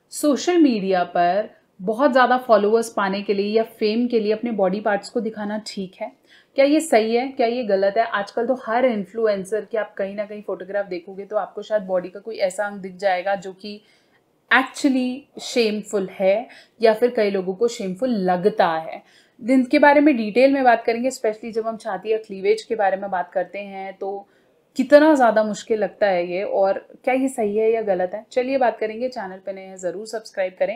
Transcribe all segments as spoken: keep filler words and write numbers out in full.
Social media पर बहुत ज़्यादा फॉलोअर्स पाने के लिए या फेम के लिए अपने बॉडी पार्ट्स को दिखाना ठीक है? क्या ये सही है? क्या ये गलत है? आजकल तो हर इन्फ्लुएंसर की आप कहीं ना कहीं फोटोग्राफ देखोगे तो आपको शायद बॉडी का कोई ऐसा अंग दिख जाएगा जो कि एक्चुअली शेमफुल है या फिर कई लोगों को शेमफुल लगता है। दिन के बारे में डिटेल में बात करेंगे, स्पेशली जब हम छाती या क्लीवेज के बारे में बात करते हैं तो कितना ज़्यादा मुश्किल लगता है ये, और क्या ये सही है या गलत है। चलिए बात करेंगे। चैनल पे नए हैं ज़रूर सब्सक्राइब करें।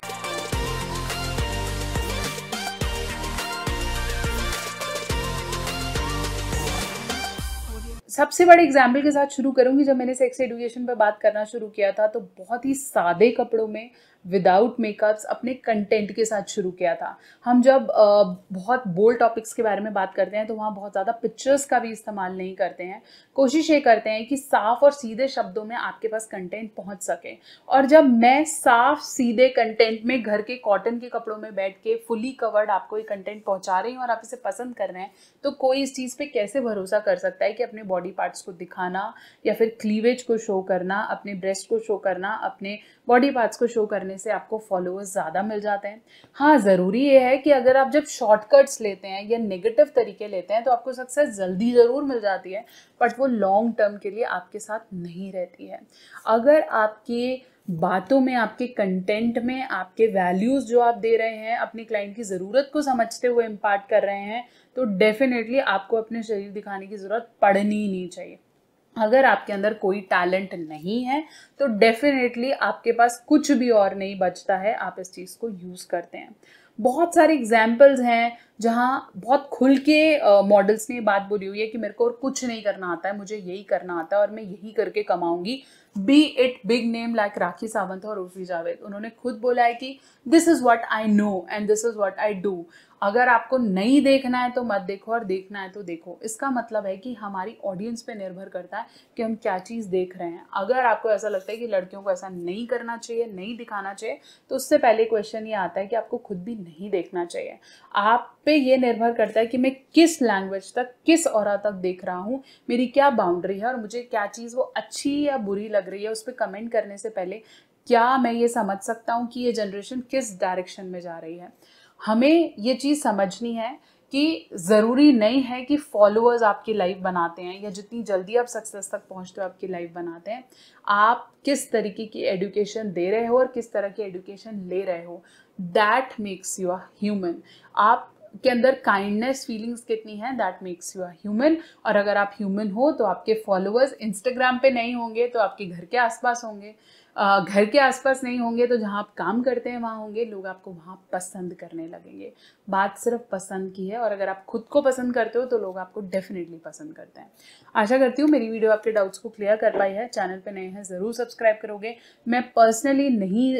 सबसे बड़े एग्जाम्पल के साथ शुरू करूंगी। जब मैंने सेक्स एजुकेशन पर बात करना शुरू किया था तो बहुत ही सादे कपड़ों में विदाउट मेकअप्स अपने कंटेंट के साथ शुरू किया था। हम जब आ, बहुत बोल्ड टॉपिक्स के बारे में बात करते हैं तो वहाँ बहुत ज़्यादा पिक्चर्स का भी इस्तेमाल नहीं करते हैं। कोशिश ये करते हैं कि साफ और सीधे शब्दों में आपके पास कंटेंट पहुँच सके। और जब मैं साफ सीधे कंटेंट में घर के कॉटन के कपड़ों में बैठ के फुली कवर्ड आपको ये कंटेंट पहुँचा रही हूँ और आप इसे पसंद कर रहे हैं, तो कोई इस चीज़ पे कैसे भरोसा कर सकता है कि अपने बॉडी पार्ट्स को दिखाना या फिर क्लीवेज को शो करना, अपने ब्रेस्ट को शो करना, अपने बॉडी पार्ट्स को शो करने से आपको फॉलोअर्स ज़्यादा मिल जाते हैं। हाँ, ज़रूरी ये है कि अगर आप जब शॉर्टकट्स लेते हैं या नेगेटिव तरीके लेते हैं तो आपको सक्सेस जल्दी ज़रूर मिल जाती है, बट वो लॉन्ग टर्म के लिए आपके साथ नहीं रहती है। अगर आपके बातों में, आपके कंटेंट में, आपके वैल्यूज़ जो आप दे रहे हैं, अपने क्लाइंट की ज़रूरत को समझते हुए इम्पार्ट कर रहे हैं, तो डेफिनेटली आपको अपने शरीर दिखाने की ज़रूरत पड़नी ही नहीं चाहिए। अगर आपके अंदर कोई टैलेंट नहीं है तो डेफिनेटली आपके पास कुछ भी और नहीं बचता है, आप इस चीज़ को यूज़ करते हैं। बहुत सारे एग्जाम्पल्स हैं जहाँ बहुत खुल के मॉडल्स ने बात बोली हुई है कि मेरे को और कुछ नहीं करना आता है, मुझे यही करना आता है और मैं यही करके कमाऊंगी। Be it big name like Rakhi Sawant और उर्फी जावेद, उन्होंने खुद बोला है कि this is what I know and this is what I do. अगर आपको नहीं देखना है तो मत देखो, और देखना है तो देखो। इसका मतलब है कि हमारी ऑडियंस पे निर्भर करता है कि हम क्या चीज़ देख रहे हैं। अगर आपको ऐसा लगता है कि लड़कियों को ऐसा नहीं करना चाहिए, नहीं दिखाना चाहिए, तो उससे पहले क्वेश्चन ये आता है कि आपको खुद भी नहीं देखना चाहिए। आप पे ये निर्भर करता है कि मैं किस लैंग्वेज तक, किस ऑरा तक देख रहा हूँ, मेरी क्या बाउंड्री है और मुझे क्या चीज़ वो अच्छी या बुरी लग रही है। उस पर कमेंट करने से पहले क्या मैं ये समझ सकता हूँ कि ये जनरेशन किस डायरेक्शन में जा रही है। हमें ये चीज़ समझनी है कि ज़रूरी नहीं है कि फॉलोअर्स आपकी लाइफ बनाते हैं या जितनी जल्दी आप सक्सेस तक पहुंचते हो आपकी लाइफ बनाते हैं। आप किस तरीके की एजुकेशन दे रहे हो और किस तरह की एजुकेशन ले रहे हो, that makes you a human. आप के अंदर काइंडनेस फीलिंग्स कितनी है, that makes you a human. और अगर आप ह्यूमन हो तो आपके फॉलोअर्स इंस्टाग्राम पे नहीं होंगे तो आपके घर के आसपास होंगे। घर के आसपास नहीं होंगे तो जहाँ आप काम करते हैं वहाँ होंगे। लोग आपको वहाँ पसंद करने लगेंगे। बात सिर्फ पसंद की है, और अगर आप खुद को पसंद करते हो तो लोग आपको डेफिनेटली पसंद करते हैं। आशा करती हूँ मेरी वीडियो आपके डाउट्स को क्लियर कर पाई है। चैनल पे नए हैं ज़रूर सब्सक्राइब करोगे। मैं पर्सनली नहीं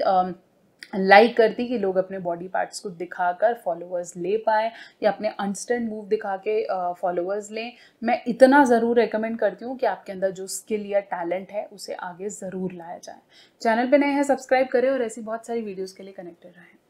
लाइक like करती कि लोग अपने बॉडी पार्ट्स को दिखाकर फॉलोअर्स ले पाए या अपने अनस्टैंड मूव दिखा के फॉलोअर्स लें। मैं इतना ज़रूर रेकमेंड करती हूँ कि आपके अंदर जो स्किल या टैलेंट है उसे आगे ज़रूर लाया जाए। चैनल पे नए हैं सब्सक्राइब करें और ऐसी बहुत सारी वीडियोस के लिए कनेक्टेड रहें।